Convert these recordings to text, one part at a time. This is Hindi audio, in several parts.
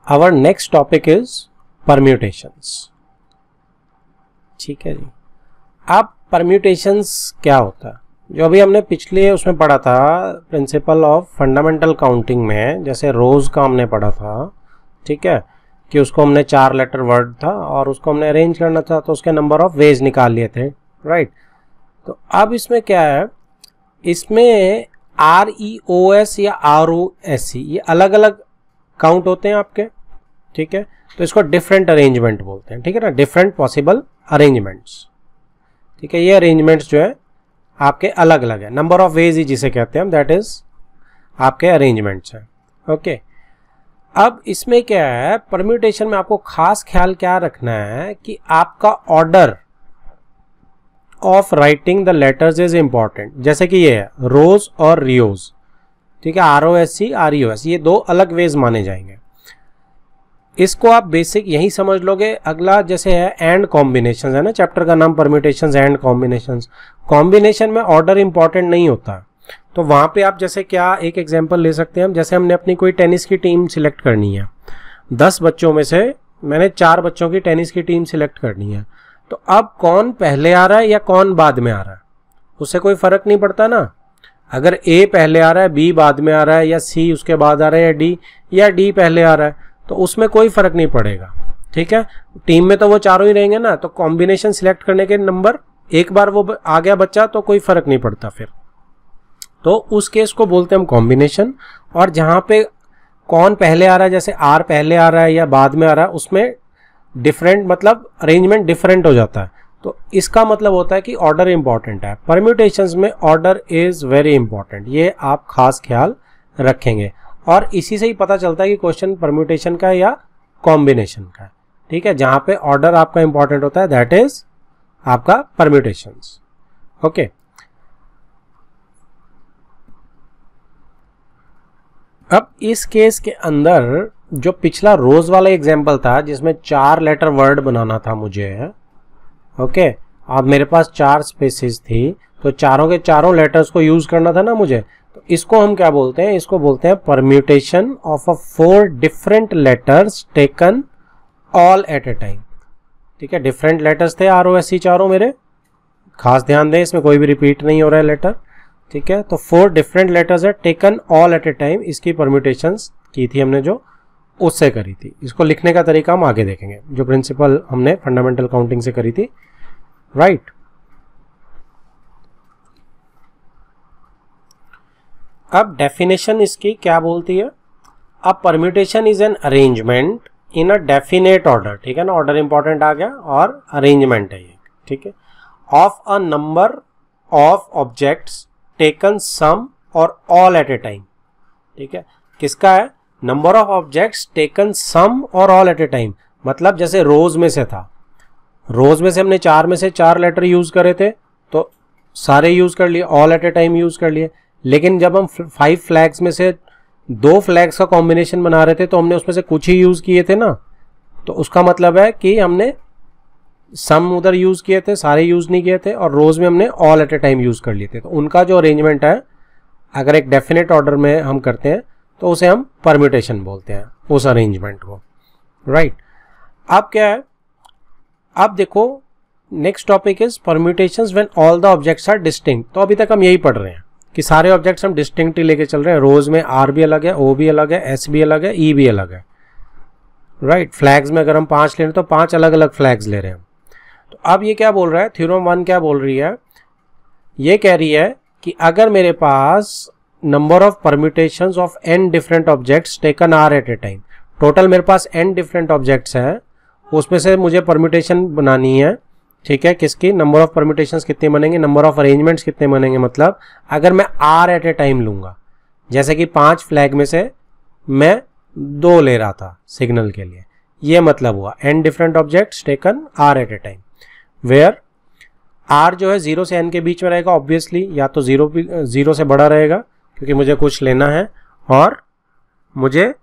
Our next topic is permutations. ठीक है जी। अब परम्यूटेशंस क्या होता है, जो अभी हमने पिछले उसमें पढ़ा था प्रिंसिपल ऑफ फंडामेंटल काउंटिंग में, जैसे रोज का हमने पढ़ा था। ठीक है, कि उसको हमने 4 लेटर वर्ड था और उसको हमने अरेंज करना था, तो उसके नंबर ऑफ वेज निकाल लिए थे। राइट। तो अब इसमें क्या है, इसमें REOS या ROSC ये अलग अलग काउंट होते हैं आपके। ठीक है, तो इसको डिफरेंट अरेंजमेंट बोलते हैं। ठीक है ना, डिफरेंट पॉसिबल अरेंजमेंट्स। ठीक है, ये अरेंजमेंट्स जो है आपके अलग अलग है। नंबर ऑफ वेज ही जिसे कहते हैं हम, दैट इज आपके अरेंजमेंट्स हैं। ओके, अब इसमें क्या है, परम्यूटेशन में आपको खास ख्याल क्या रखना है कि आपका order of writing the letters is important. जैसे कि ये है रोज और रियोज। ठीक है, ROSC REOS ये 2 अलग वेज माने जाएंगे। इसको आप बेसिक यही समझ लोगे। अगला जैसे है एंड कॉम्बिनेशन है ना, चैप्टर का नाम परम्यूटेशंस एंड कॉम्बिनेशंस। कॉम्बिनेशन में ऑर्डर इंपॉर्टेंट नहीं होता, तो वहां पे आप जैसे क्या एक एग्जांपल ले सकते हैं हम। जैसे हमने अपनी कोई टेनिस की टीम सिलेक्ट करनी है, 10 बच्चों में से मैंने 4 बच्चों की टेनिस की टीम सिलेक्ट करनी है, तो अब कौन पहले आ रहा है या कौन बाद में आ रहा है उससे कोई फर्क नहीं पड़ता ना। अगर A पहले आ रहा है, B बाद में आ रहा है, या C उसके बाद आ रहा है, या D पहले आ रहा है, तो उसमें कोई फर्क नहीं पड़ेगा। ठीक है, टीम में तो वो चारों ही रहेंगे ना, तो कॉम्बिनेशन सिलेक्ट करने के नंबर एक बार वो आ गया बच्चा तो कोई फर्क नहीं पड़ता फिर। तो उस केस को बोलते हैं हम कॉम्बिनेशन। और जहां पे कौन पहले आ रहा है, जैसे R पहले आ रहा है या बाद में आ रहा है, उसमें डिफरेंट मतलब अरेंजमेंट डिफरेंट हो जाता है। तो इसका मतलब होता है कि ऑर्डर इंपॉर्टेंट है। परम्यूटेशंस में ऑर्डर इज वेरी इंपॉर्टेंट, ये आप खास ख्याल रखेंगे। और इसी से ही पता चलता है कि क्वेश्चन परम्यूटेशन का है या कॉम्बिनेशन का है। ठीक है, जहां पे ऑर्डर आपका इंपॉर्टेंट होता है दैट इज आपका परम्यूटेशंस। ओके, अब इस केस के अंदर जो पिछला रोज वाला एग्जांपल था जिसमें 4 लेटर वर्ड बनाना था मुझे। ओके, अब मेरे पास 4 स्पेसेस थी, तो चारों के चारों लेटर्स को यूज करना था ना मुझे। तो इसको हम क्या बोलते हैं, इसको बोलते हैं permutation of 4 different letters taken all at a time. ठीक है, डिफरेंट लेटर्स थे ROSC चारों मेरे, खास ध्यान दें इसमें कोई भी रिपीट नहीं हो रहा है लेटर। ठीक है, तो 4 डिफरेंट लेटर्स है taken all at a time, इसकी परम्यूटेशंस की थी हमने, जो उससे करी थी। इसको लिखने का तरीका हम आगे देखेंगे, जो प्रिंसिपल हमने फंडामेंटल काउंटिंग से करी थी। राइट। अब डेफिनेशन इसकी क्या बोलती है, अब permutation is an arrangement in a definite order. ठीक है ना, ऑर्डर इंपॉर्टेंट आ गया और अरेंजमेंट है ये। ठीक है, of a number of objects taken some और ऑल एट ए टाइम। ठीक है, किसका है, number of objects taken some और ऑल एट ए टाइम। मतलब जैसे रोज में से था, रोज में से हमने 4 में से 4 लेटर यूज करे थे, तो सारे यूज कर लिए, all at a time use कर लिए। लेकिन जब हम 5 फ्लैग्स में से 2 फ्लैग्स का कॉम्बिनेशन बना रहे थे, तो हमने उसमें से कुछ ही यूज किए थे ना, तो उसका मतलब है कि हमने सम उधर यूज किए थे, सारे यूज नहीं किए थे, और रोज में हमने all at a time use कर लिए थे। तो उनका जो अरेंजमेंट है, अगर एक डेफिनेट ऑर्डर में हम करते हैं तो उसे हम परम्यूटेशन बोलते हैं, उस अरेंजमेंट को। राइट। अब क्या है, अब देखो next topic is permutations when all the objects are distinct. तो अभी तक हम यही पढ़ रहे हैं कि सारे ऑब्जेक्ट्स हम डिस्टिंक्ट ही लेके चल रहे हैं। रोज में R भी अलग है, O भी अलग है, S भी अलग है, E भी अलग है। राइट। फ्लैग्स में अगर हम 5 ले रहे हैं तो 5 अलग अलग फ्लैग्स ले रहे हैं। तो अब ये क्या बोल रहा है, थ्योरम 1 क्या बोल रही है, ये कह रही है कि अगर मेरे पास number of permutations of n different objects taken R at a time, total मेरे पास n डिफरेंट ऑब्जेक्ट्स हैं, उसमें से मुझे परम्यूटेशन बनानी है। ठीक है, किसकी, नंबर ऑफ परम्यूटेशंस कितने बनेंगे, नंबर ऑफ अरेंजमेंट्स कितने बनेंगे। मतलब अगर मैं R एट ए टाइम लूंगा, जैसे कि 5 फ्लैग में से मैं 2 ले रहा था सिग्नल के लिए, ये मतलब हुआ n different objects taken R at a time, where R जो है 0 से n के बीच में रहेगा ऑब्वियसली, या तो 0 से बड़ा रहेगा क्योंकि मुझे कुछ लेना है, और मुझे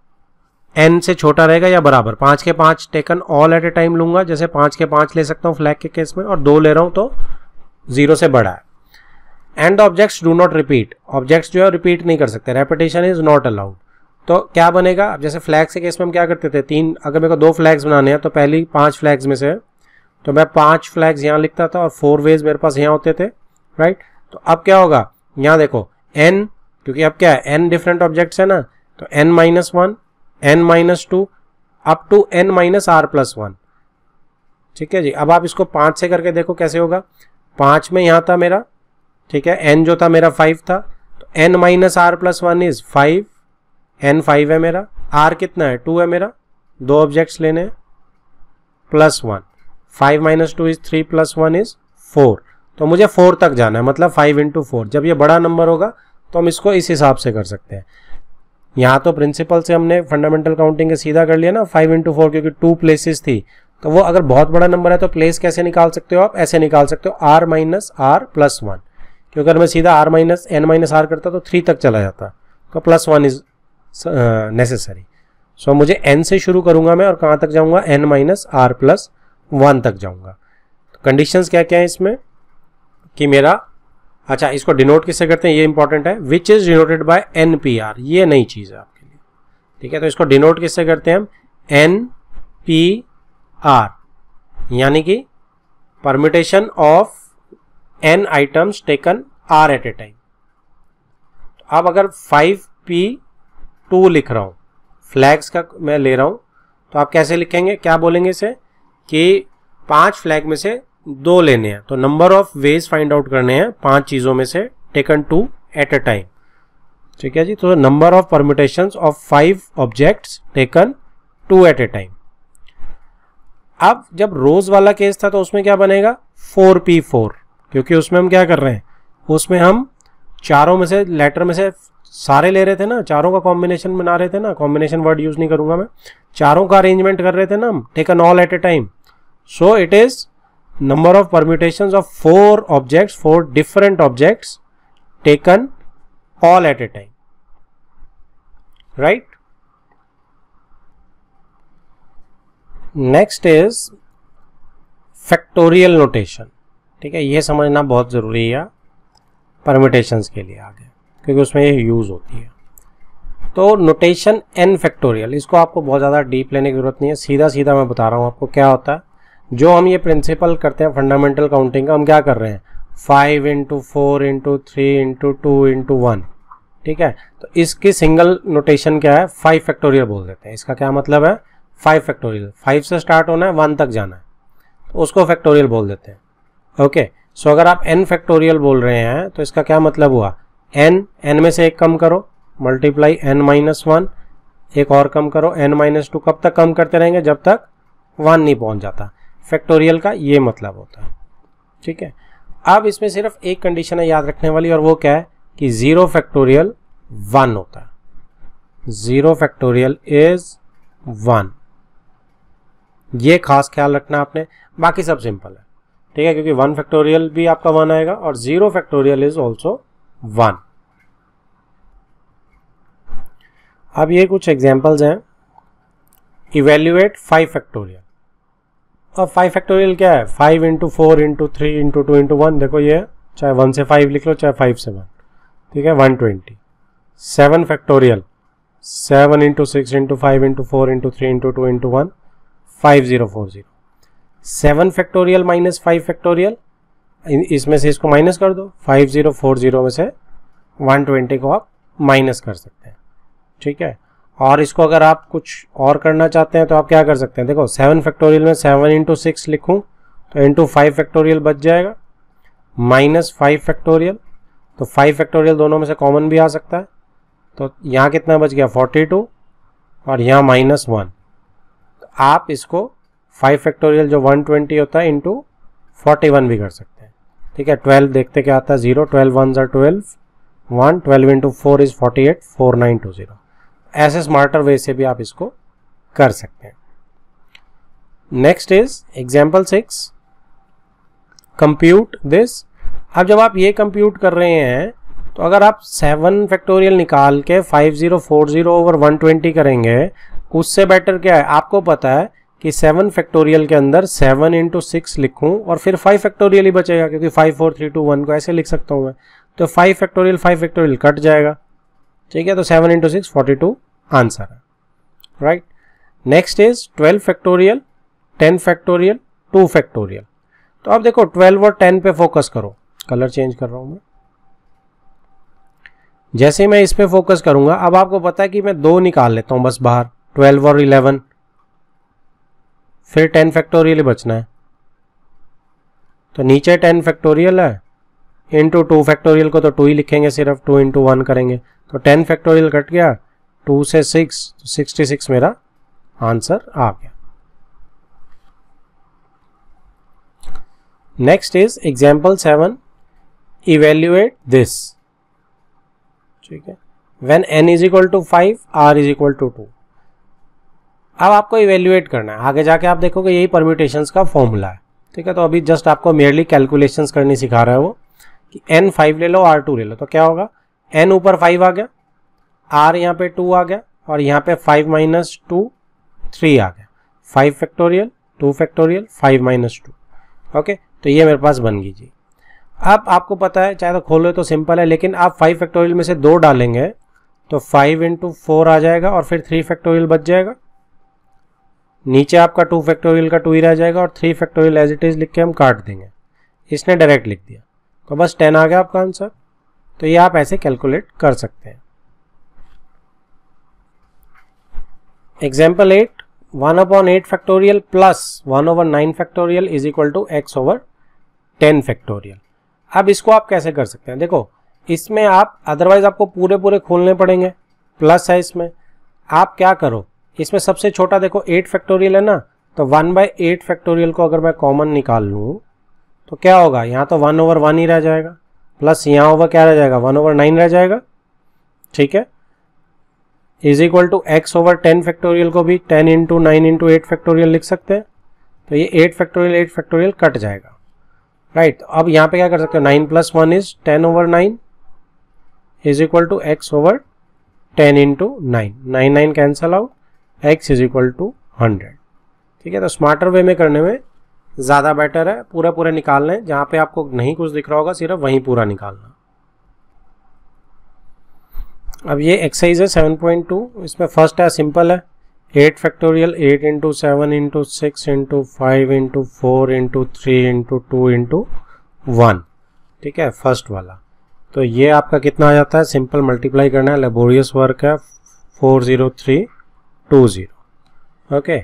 n से छोटा रहेगा या बराबर। 5 के 5 taken all at a time लूंगा, जैसे 5 के 5 ले सकता हूँ फ्लैग के केस में, और 2 ले रहा हूं तो 0 से बड़ा है। And objects do not repeat, objects जो है रिपीट नहीं कर सकते, रेपिटेशन इज नॉट अलाउड। तो क्या बनेगा, अब जैसे फ्लैग्स के केस में हम क्या करते थे, 3, अगर मेरे को 2 फ्लैग्स बनाने हैं तो पहली 5 फ्लैग्स में से तो मैं 5 फ्लैग्स यहाँ लिखता था और 4 वेज मेरे पास यहाँ होते थे, राइट। तो अब क्या होगा, यहाँ देखो n, क्योंकि अब क्या है n डिफरेंट ऑब्जेक्ट्स है ना, तो n-1, n-2 up to n-r+1, ठीक है जी। अब आप इसको 5 से करके देखो कैसे होगा। 5 में यहाँ था मेरा, ठीक है, n जो था मेरा 5 था, तो n-r+1 इज 5, n 5 है मेरा, r कितना है 2 है मेरा, 2 ऑब्जेक्ट्स लेने हैं, +1, 5 - 2 इज 3 +1 इज 4, तो मुझे 4 तक जाना है, मतलब 5 × 4। जब ये बड़ा नंबर होगा तो हम इसको इस हिसाब से कर सकते हैं। यहाँ तो प्रिंसिपल से हमने फंडामेंटल काउंटिंग के सीधा कर लिया ना 5 × 4, क्योंकि 2 प्लेसेस थी, तो वो अगर बहुत बड़ा नंबर है तो प्लेस कैसे निकाल सकते हो आप, ऐसे निकाल सकते हो r - r+1, क्योंकि अगर मैं सीधा r - n - r करता तो 3 तक चला जाता, तो +1 इज नेसेसरी। सो मुझे n से शुरू करूंगा मैं और कहाँ तक जाऊंगा, n - r+1 तक जाऊंगा। तो कंडीशंस क्या क्या है इसमें कि मेरा, अच्छा इसको डिनोट किससे करते हैं, ये इंपॉर्टेंट है, which is denoted by NPR, ये नई चीज़ है आपके लिए, ठीक है। तो इसको डिनोट किससे करते हैं हम, NPR, यानी कि permutation of n items taken r at a time. अब अगर 5p2 लिख रहा हूं, फ्लैग्स का मैं ले रहा हूं, तो आप कैसे लिखेंगे, क्या बोलेंगे इसे कि 5 फ्लैग में से 2 लेने हैं, तो number of ways find out करने हैं 5 चीजों में से, टेकन 2 एट अ टाइम, ठीक है जी। तो number of permutations of 5 objects taken 2 at a time. अब जब रोज वाला केस था तो उसमें क्या बनेगा, 4p4, क्योंकि उसमें हम क्या कर रहे हैं, उसमें हम चारों में से, लेटर में से सारे ले रहे थे ना, चारों का कॉम्बिनेशन बना रहे थे ना, कॉम्बिनेशन वर्ड यूज नहीं करूंगा मैं, चारों का अरेंजमेंट कर रहे थे ना हम, taken all at a time. So it is number of permutations of 4 objects, 4 different objects taken all at a time, right. Next is factorial notation, ठीक है, ये समझना बहुत जरूरी है परम्यूटेशंस के लिए आगे, क्योंकि उसमें ये यूज होती है। तो नोटेशन n फैक्टोरियल, इसको आपको बहुत ज़्यादा डीप लेने की जरूरत नहीं है, सीधा सीधा मैं बता रहा हूँ आपको क्या होता है। जो हम ये प्रिंसिपल करते हैं फंडामेंटल काउंटिंग का, हम क्या कर रहे हैं, 5 × 4 × 3 × 2 × 1, ठीक है। तो इसकी सिंगल नोटेशन क्या है, 5 फैक्टोरियल बोल देते हैं। इसका क्या मतलब है, 5 फैक्टोरियल, 5 से स्टार्ट होना है, 1 तक जाना है, तो उसको फैक्टोरियल बोल देते हैं, ओके। सो अगर आप n फैक्टोरियल बोल रहे हैं तो इसका क्या मतलब हुआ, n में से एक कम करो, मल्टीप्लाई n-1, एक और कम करो n-2, कब तक कम करते रहेंगे, जब तक 1 नहीं पहुंच जाता। फैक्टोरियल का ये मतलब होता है, ठीक है। अब इसमें सिर्फ एक कंडीशन है याद रखने वाली, और वो क्या है कि 0 फैक्टोरियल 1 होता है, 0 फैक्टोरियल इज 1, ये खास ख्याल रखना आपने, बाकी सब सिंपल है, ठीक है, क्योंकि 1 फैक्टोरियल भी आपका 1 आएगा और 0 फैक्टोरियल इज ऑल्सो 1। अब ये कुछ एग्जाम्पल्स हैं, इवेल्युएट 5 फैक्टोरियल। अब 5 फैक्टोरियल क्या है, 5 × 4 × 3 × 2 × 1, देखो ये चाहे 1 से 5 लिख लो, चाहे 5 से 1, ठीक है, 120। 7 फैक्टोरियल, 7 × 6 × 5 × 4 × 3 × 2 × 1, 5040। 7 फैक्टोरियल माइनस 5 फैक्टोरियल, इसमें से इसको माइनस कर दो, 5040 में से 120 को आप माइनस कर सकते हैं, ठीक है। और इसको अगर आप कुछ और करना चाहते हैं तो आप क्या कर सकते हैं, देखो 7 फैक्टोरियल में 7 × 6 लिखूं तो × 5 फैक्टोरियल बच जाएगा, माइनस 5 फैक्टोरियल, तो 5 फैक्टोरियल दोनों में से कॉमन भी आ सकता है, तो यहाँ कितना बच गया 42, और यहाँ -1। तो आप इसको 5 फैक्टोरियल जो 120 होता है × 41 भी कर सकते हैं, ठीक है। 12 देखते क्या आता है, 0, 12 1s are 12, 1, 12 × 4 is 48, 4920। ऐसे स्मार्टर वे से भी आप इसको कर सकते हैं। Next is example 6, compute this. अब जब आप ये कंप्यूट कर रहे हैं तो अगर आप 7 फैक्टोरियल निकाल के 5040 ओवर 120 करेंगे, उससे बेटर क्या है, आपको पता है कि 7 फैक्टोरियल के अंदर 7 × 6 लिखूं और फिर 5 फैक्टोरियल ही बचेगा, क्योंकि 5 4 3 2 1 को ऐसे लिख सकता हूं मैं, तो 5 फैक्टोरियल कट जाएगा, ठीक है। तो 7 × 6 42 आंसर है, right. Next is 12 factorial, 10 factorial, 2 factorial. तो अब देखो 12 और 10 पे फोकस करो, कलर चेंज कर रहा हूं मैं। जैसे ही मैं इस पे फोकस करूंगा, अब आपको पता है कि मैं 2 निकाल लेता हूं बस बाहर, 12 और 11, फिर 10 फैक्टोरियल ही बचना है। तो नीचे 10 फैक्टोरियल है, इंटू 2 फैक्टोरियल को तो 2 ही लिखेंगे, सिर्फ 2 इंटू 1 करेंगे, तो 10 फैक्टोरियल कट गया, 2 से 6, तो 66 मेरा आंसर आ गया। Next is example 7, evaluate this, ठीक है। When n is equal to 5, r is equal to 2। अब आपको इवेल्युएट करना है, आगे जाके आप देखोगे यही परम्यूटेशंस का फॉर्मूला है, ठीक है। तो अभी जस्ट आपको मेयरली कैलकुलेशंस करनी सिखा रहा है वो, कि n 5 ले लो, r 2 ले लो, तो क्या होगा, n ऊपर 5 आ गया, r यहाँ पे 2 आ गया, और यहाँ पे 5 माइनस 2 3 आ गया, 5 फैक्टोरियल, 2 फैक्टोरियल, 5 माइनस 2, ओके। तो ये मेरे पास बन गई जी। अब आपको पता है, चाहे तो खोलो तो सिंपल है, लेकिन आप 5 फैक्टोरियल में से 2 डालेंगे तो 5 इंटू 4 आ जाएगा, और फिर 3 फैक्टोरियल बच जाएगा, नीचे आपका 2 फैक्टोरियल का 2 ही रह जाएगा, और 3 फैक्टोरियल एज इट इज लिख के हम काट देंगे। इसने डायरेक्ट लिख दिया, तो बस 10 आ गया आपका आंसर। तो ये आप ऐसे कैलकुलेट कर सकते हैं। Example 8, 1/8 factorial plus 1/9 factorial is equal to x/10 factorial. अब इसको आप कैसे कर सकते हैं, देखो इसमें आप अदरवाइज आपको पूरे खोलने पड़ेंगे, प्लस है इसमें, आप क्या करो, इसमें सबसे छोटा देखो 8 फैक्टोरियल है ना, तो 1/8 फैक्टोरियल को अगर मैं कॉमन निकाल लूँ तो क्या होगा, यहाँ तो 1/1 ही रह जाएगा, प्लस यहाँ ओवर क्या रह जाएगा, 1/9 रह जाएगा, ठीक है। Is equal to x/10 factorial को भी 10 इंटू 9 इंटू 8 फैक्टोरियल लिख सकते हैं, तो ये 8 फैक्टोरियल कट जाएगा, राइट। अब यहाँ पे क्या कर सकते हो, 9 + 1 is 10/9 is equal to x/10 into 9, 9 cancel out, x is equal to 100, ठीक है। तो स्मार्टर वे में करने में ज़्यादा बेटर है, पूरे निकालना है, जहाँ पे आपको नहीं कुछ दिख रहा होगा सिर्फ वहीं पूरा निकालना। अब ये एक्सरसाइज है 7.2, इसमें फर्स्ट है सिंपल है, 8 factorial 8 into 7 into 6 into 5 into 4 into 3 into 2 into 1, ठीक है, फर्स्ट वाला। तो ये आपका कितना आ जाता है, सिंपल मल्टीप्लाई करना है, लेबोरियस वर्क है, 40320, ओके।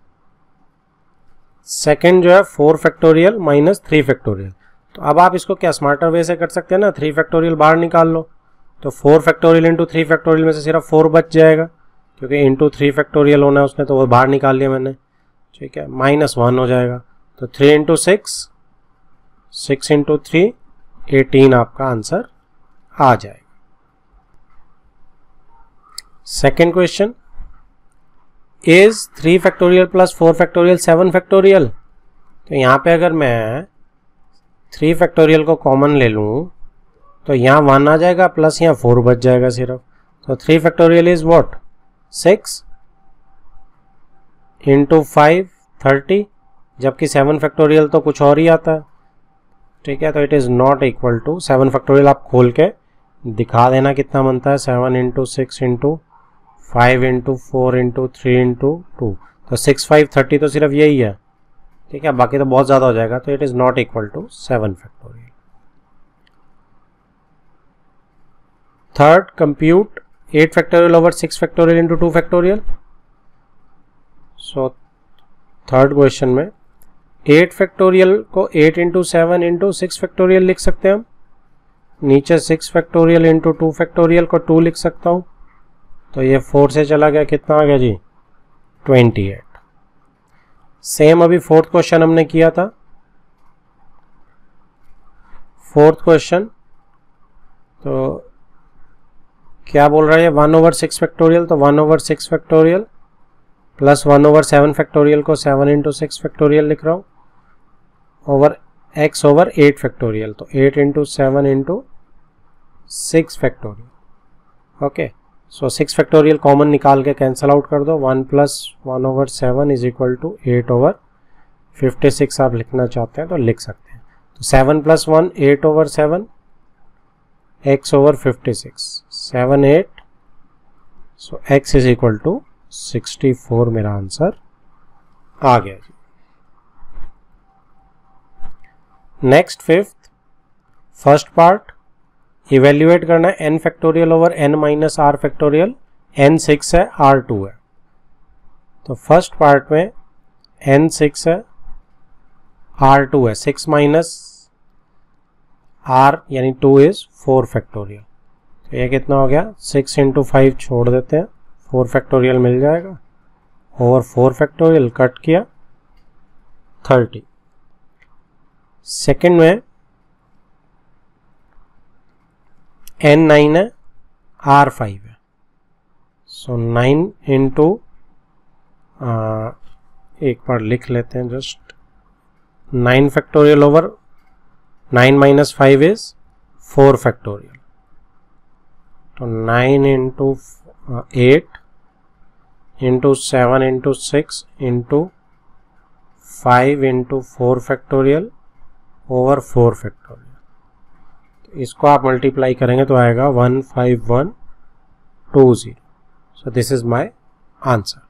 सेकेंड जो है 4 फैक्टोरियल माइनस 3 फैक्टोरियल, तो अब आप इसको क्या स्मार्टर वे से कर सकते हैं ना, 3 फैक्टोरियल बाहर निकाल लो, तो 4 फैक्टोरियल इंटू 3 फैक्टोरियल में से सिर्फ 4 बच जाएगा, क्योंकि इंटू 3 फैक्टोरियल होना है उसने, तो वो बाहर निकाल लिया मैंने, ठीक है, -1 हो जाएगा, तो 3 इंटू 6, 6 इंटू 3 18 आपका आंसर आ जाएगा। Second question, is 3 factorial plus 4 factorial 7 factorial. तो यहाँ पे अगर मैं 3 फैक्टोरियल को कॉमन ले लूँ तो यहाँ 1 आ जाएगा, प्लस यहाँ 4 बच जाएगा सिर्फ, तो 3 फैक्टोरियल इज व्हाट, 6 इंटू 5 30, जबकि 7 फैक्टोरियल तो कुछ और ही आता है, ठीक है। तो it is not equal to 7 factorial, आप खोल के दिखा देना कितना बनता है, 7 into 6 into 5 into 4 into 3 into 2, तो 6 5 30 तो सिर्फ यही है, ठीक है, बाकी तो बहुत ज़्यादा हो जाएगा, तो it is not equal to 7 factorial. Third, compute 8 factorial over 6 factorial into 2 factorial. So third question में 8 फैक्टोरियल को 8 इंटू 7 इंटू 6 फैक्टोरियल लिख सकते हैं हम, नीचे 6 फैक्टोरियल इंटू 2 फैक्टोरियल को 2 लिख सकता हूँ, तो ये 4 से चला गया, कितना आ गया जी, 28। सेम अभी फोर्थ क्वेश्चन हमने किया था, फोर्थ क्वेश्चन तो क्या बोल रहा है, 1/6 फैक्टोरियल, तो 1/6 फैक्टोरियल प्लस 1/7 फैक्टोरियल को 7 इंटू 6 फैक्टोरियल लिख रहा हूँ, ओवर x/8 फैक्टोरियल, तो 8 into 7 into 6 factorial, okay. So 6 factorial common निकाल के कैंसल आउट कर दो, 1 + 1/7 इज इक्वल टू 8/56 आप लिखना चाहते हैं तो लिख सकते हैं, तो 7 + 1 8/7 x/56, 7 8 so x is equal to 64 मेरा आंसर आ गया जी। Next fifth, first part evaluate करना है n factorial over n minus r factorial, n 6 है r 2 है। तो फर्स्ट पार्ट में n 6 है r 2 है, 6 माइनस r यानी 2 इज 4 फैक्टोरियल। तो ये कितना हो गया, 6 इंटू 5 छोड़ देते हैं, 4 फैक्टोरियल मिल जाएगा, ओवर 4 फैक्टोरियल कट किया 30। सेकेंड में n 9 है r 5 है, सो 9 इंटू एक बार लिख लेते हैं just, 9 factorial over 9 minus 5 is 4 factorial. तो 9 into 8 into 7 into 6 into 5 into 4 factorial over 4 factorial. तो इसको आप मल्टीप्लाई करेंगे तो आएगा 15120। So this is my answer.